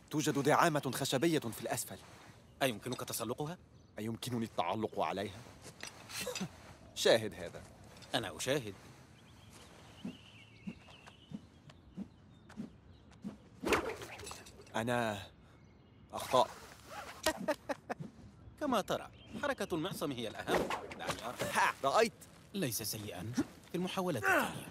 توجد دعامة خشبية في الأسفل. أيمكنك تسلقها؟ أيمكنني التعلق عليها؟ شاهد هذا. أنا أشاهد. أنا أخطأت. كما ترى حركة المعصم هي الأهم. دعني أرى. رأيت؟ ليس سيئا في المحاولة الثانية.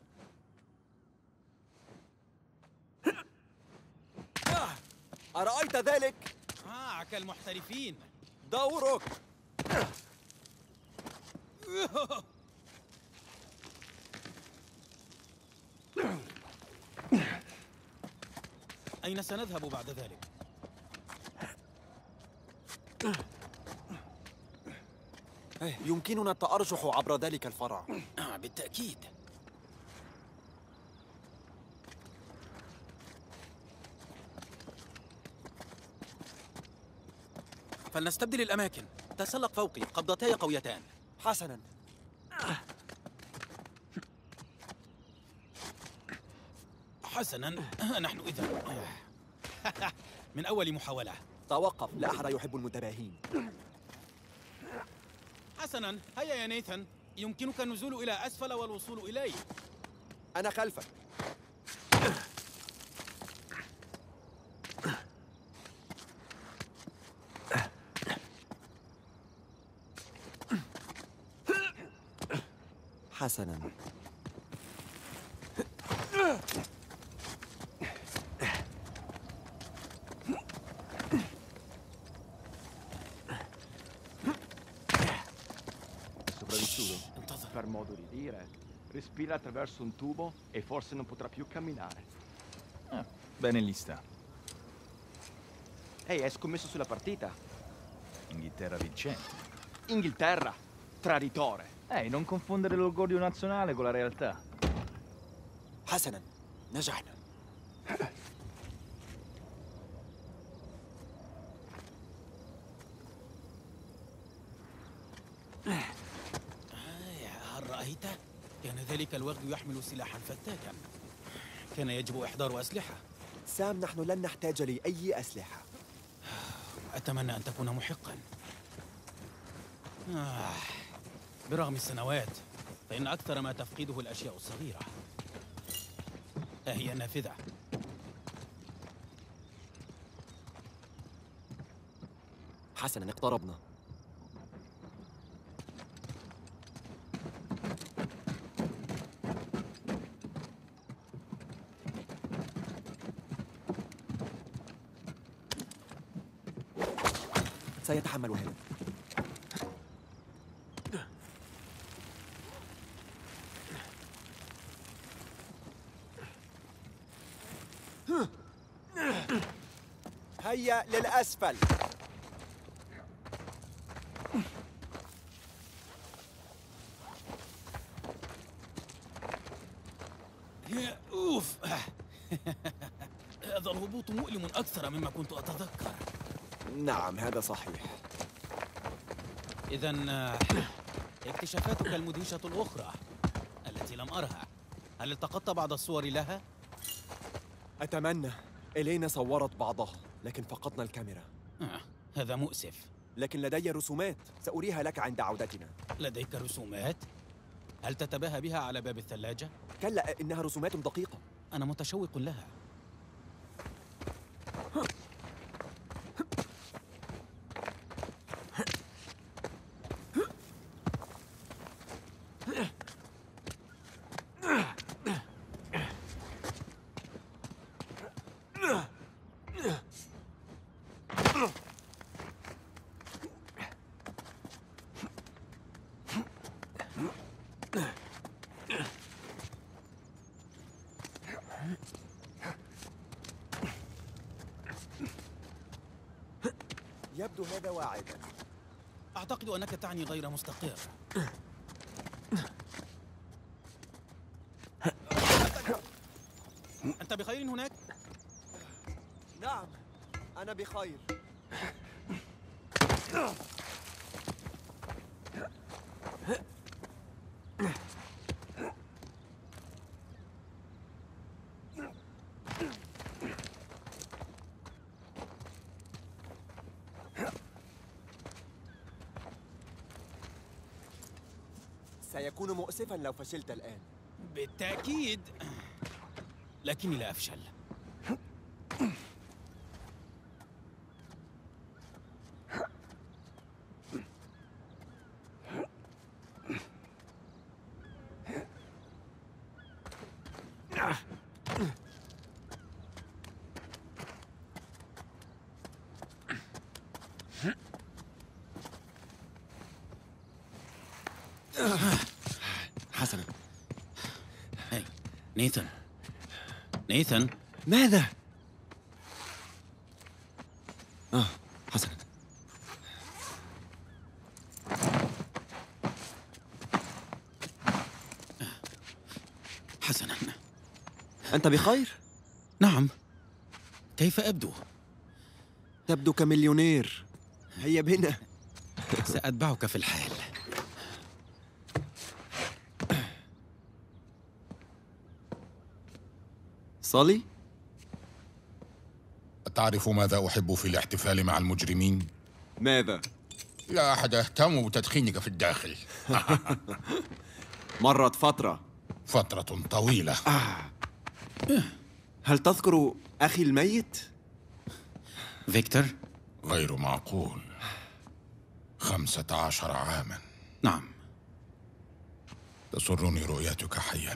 أرأيت ذلك؟ كالمحترفين. دورك. أين سنذهب بعد ذلك؟ يمكننا التأرجح عبر ذلك الفرع. بالتأكيد. فلنستبدل الأماكن. تسلق فوقي، قبضتاي قويتان. حسناً. حسناً، نحن إذن من أول محاولة. توقف، لا أحد يحب المتباهين. حسناً، هيا يا نيثان، يمكنك النزول إلى أسفل والوصول إلي. أنا خلفك. حسناً. Sopravvissuto? انتظر. Per modo di dire, respira attraverso un tubo e forse non potrà più camminare. Bene lì sta. Ehi, hai scommesso sulla partita? Inghilterra vincente. Inghilterra, traditore. Ehi, non confondere l'orgoglio nazionale con la realtà. حسناً، نجحنا. هل رأيت؟ كان ذلك الوغد يحمل سلاحا فتاكا. كان يجب إحضار أسلحة. سام، نحن لن نحتاج لأي أسلحة. أتمنى أن تكون محقا. برغم السنوات فإن أكثر ما تفقده الأشياء الصغيرة. ها هي النافذة. حسناً، اقتربنا. سيتحمل هذا. هيا للأسفل. أوف. هذا الهبوط مؤلم أكثر مما كنت أتذكر. نعم، هذا صحيح. إذن اكتشافاتك المدهشة الأخرى التي لم أرها، هل التقطت بعض الصور لها؟ أتمنى. إلينا صورت بعضها، لكن فقدنا الكاميرا. هذا مؤسف. لكن لدي رسومات سأريها لك عند عودتنا. لديك رسومات؟ هل تتباهى بها على باب الثلاجة؟ كلا، إنها رسومات دقيقة. أنا متشوق لها. يبدو هذا واعدا. أعتقد أنك تعني غير مستقر. أنت بخير هناك؟ نعم، أنا بخير. سيكون مؤسفا لو فشلت الآن. بالتأكيد، لكني لا أفشل. حسنا. هاي نيثن، نيثن، ماذا؟ حسنا. حسنا. أنت بخير؟ نعم، كيف أبدو؟ تبدو كمليونير. هيا بنا. سأتبعك في الحال. صلي؟ أتعرف ماذا أحب في الاحتفال مع المجرمين؟ ماذا؟ لا أحد يهتم بتدخينك في الداخل. مرت فترة. فترة طويلة. هل تذكر أخي الميت؟ فيكتور؟ غير معقول. 15 عاما. نعم. تسرني رؤيتك حيا.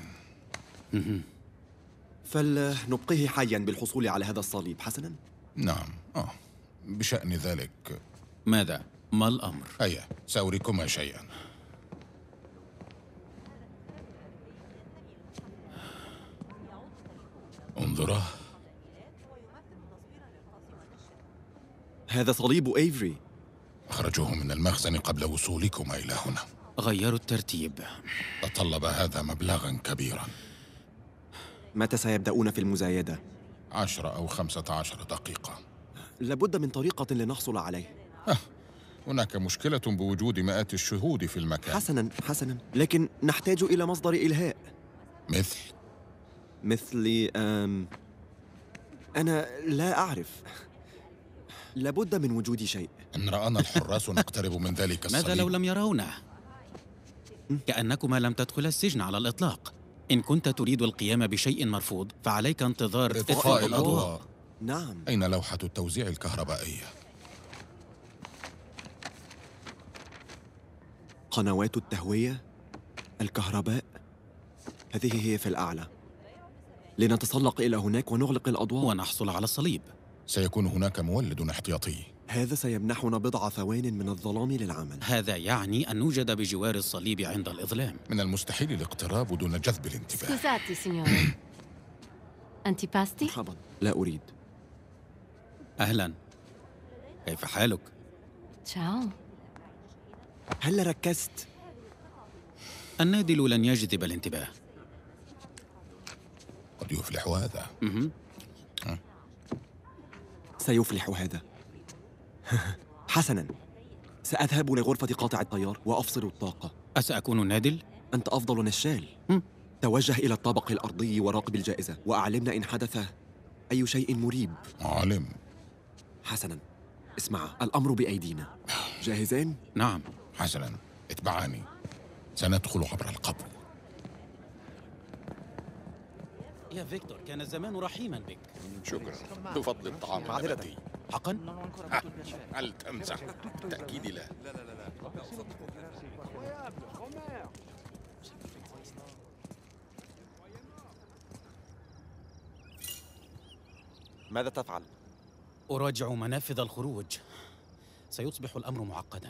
فلنبقيه حيا بالحصول على هذا الصليب. حسنا؟ نعم. بشأن ذلك. ماذا؟ ما الأمر؟ هيا سأريكما شيئا. انظرا. هذا صليب إيفري. أخرجوه من المخزن قبل وصولكما إلى هنا. غيروا الترتيب. تطلب هذا مبلغا كبيرا. متى سيبدأون في المزايدة؟ 10 أو 15 دقيقة. لابد من طريقة لنحصل عليه. هناك مشكلة بوجود مئات الشهود في المكان. حسنا، لكن نحتاج إلى مصدر إلهاء. مثل أنا لا أعرف. لابد من وجود شيء. إن رآنا الحراس نقترب من ذلك الصليب. ماذا لو لم يرونه؟ كأنكما لم تدخل السجن على الإطلاق. إن كنت تريد القيام بشيء مرفوض فعليك انتظار إطفاء الأضواء. نعم. أين لوحة التوزيع الكهربائية؟ قنوات التهوية، الكهرباء، هذه هي في الأعلى. لنتسلق إلى هناك ونغلق الأضواء ونحصل على الصليب. سيكون هناك مولد احتياطي. هذا سيمنحنا بضع ثوان من الظلام للعمل. هذا يعني أن نوجد بجوار الصليب عند الإظلام. من المستحيل الاقتراب دون جذب الانتباه. سكوزاتي سينيورا. أنت باستي؟ مرحبا، لا أريد. أهلا، كيف حالك؟ تشاو. هل ركزت؟ النادل لن يجذب الانتباه. قد يفلح هذا. سيفلح هذا. حسنا، سأذهب لغرفة قاطع التيار وأفصل الطاقة. أسأكون النادل؟ أنت أفضل نشال. توجه إلى الطابق الأرضي وراقب الجائزة وأعلمنا إن حدث أي شيء مريب. عالم. حسنا، اسمع، الأمر بأيدينا. جاهزين؟ نعم. حسنا، اتبعاني. سندخل عبر القبو. يا فيكتور، كان الزمان رحيما بك. شكرا. بفضل الطعام النباتي. حقا؟ هل تمزح؟ بالتأكيد لا. ماذا تفعل؟ أراجع منافذ الخروج. سيصبح الأمر معقدا.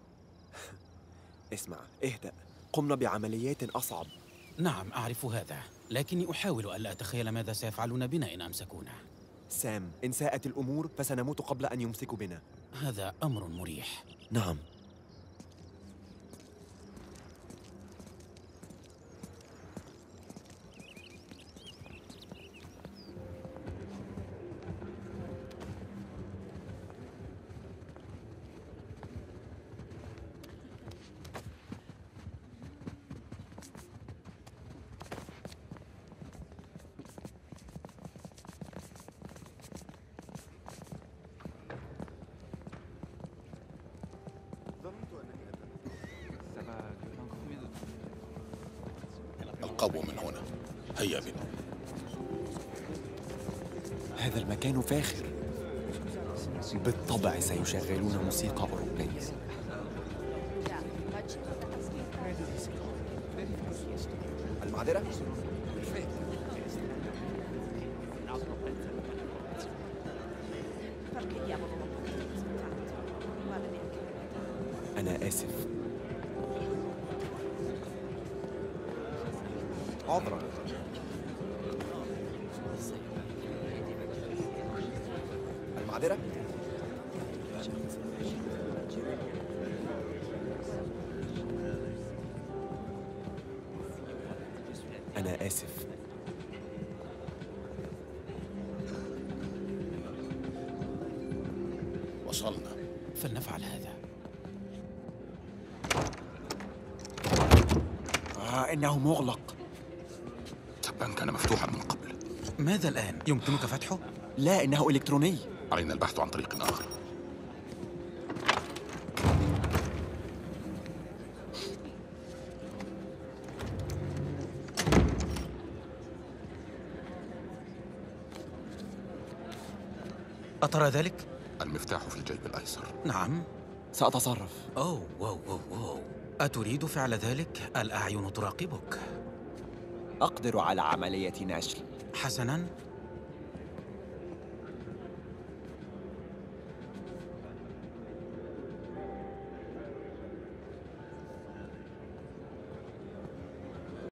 اسمع، اهدأ. قمنا بعمليات أصعب. نعم، أعرف هذا، لكني أحاول ألا أتخيل ماذا سيفعلون بنا إن أمسكونا. سام، إن ساءت الأمور فسنموت قبل أن يمسكوا بنا. هذا أمر مريح. نعم. اذهبوا من هنا. هيا بنا. هذا المكان فاخر. بالطبع سيشغلون موسيقى أوروبية. المعذرة؟ أنا آسف. عذرا. المعذرة؟ أنا آسف. وصلنا. فلنفعل هذا. إنه مغلق. تبا كان مفتوحا من قبل. ماذا الآن؟ يمكنك فتحه؟ لا، إنه إلكتروني. علينا البحث عن طريق آخر. أترى ذلك؟ المفتاح في الجيب الأيسر. نعم. سأتصرف. أوه واو واو واو. أتريد فعل ذلك؟ الأعين تراقبك. أقدر على عملية نشل. حسناً.